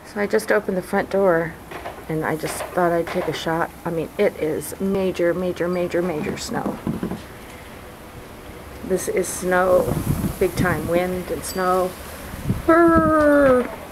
So I just opened the front door and I just thought I'd take a shot. I mean, it is major, major, major, major snow. This is snow, big time wind and snow. Brrr.